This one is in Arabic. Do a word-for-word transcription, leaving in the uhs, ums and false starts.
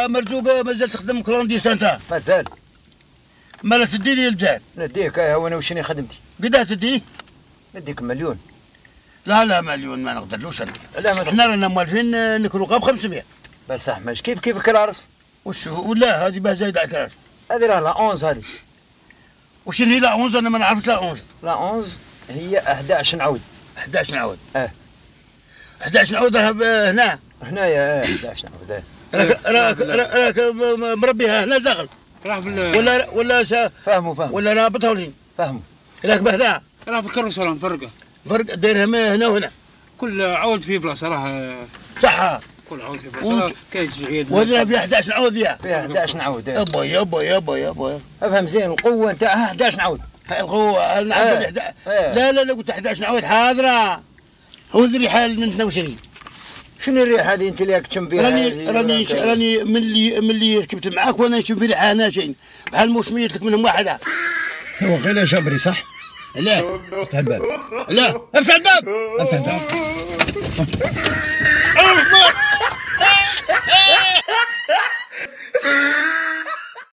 مرزوق مازال تخدم كلونديس انت؟ مازال. مالا تديني الجار؟ نديك اه وانا وشني خدمتي. قداه تديه؟ نديك مليون. لا لا مليون ما نقدرلوش انا. لا ما احنا رانا موالفين نكلوا غا ب خمسمية. بس احمد كيف كيف العرس؟ وش ولا هذه باه زايده على ثلاث. هذه راه لا أونز هذه. وش هي لا أونز؟ انا ما نعرفش لا أونز. لا أونز هي أحد عشر نعود. أحد عشر نعود. اه أحد عشر نعود راها هنا. هنايا اه أحد عشر نعود اه. راك راك راك مربيها هنا داخل. راه في ولا ولا سا فهموا فهموا. ولا رابطها ولين؟ فهموا. راكبه هنا. راه في الكروسه مفرقه. فرق دايرها هنا وهنا. كل عود في بلاصه راه. صح. كل عود في بلاصه كاين تشجيع. وهذا فيها أحد عشر نعود فيها. فيها أحد عشر نعود اه. ابا يا ابا يا ابا يا ابا. افهم زين القوة نتاعها أحد عشر نعود. القوة نعم. لا لا لا قلت أحد عشر نعود حاضرة. هو الريحة من اثنين وعشرين. شنو الريحة هذه انت اللي تشم فيها؟ راني راني راني من اللي من اللي ركبت معاك وانا نشم في ريحة هنا شيء بحال موش ميت لك منهم واحدة. هو غير جبري صح؟ لا افتح الباب. لا افتح الباب. افتح الباب.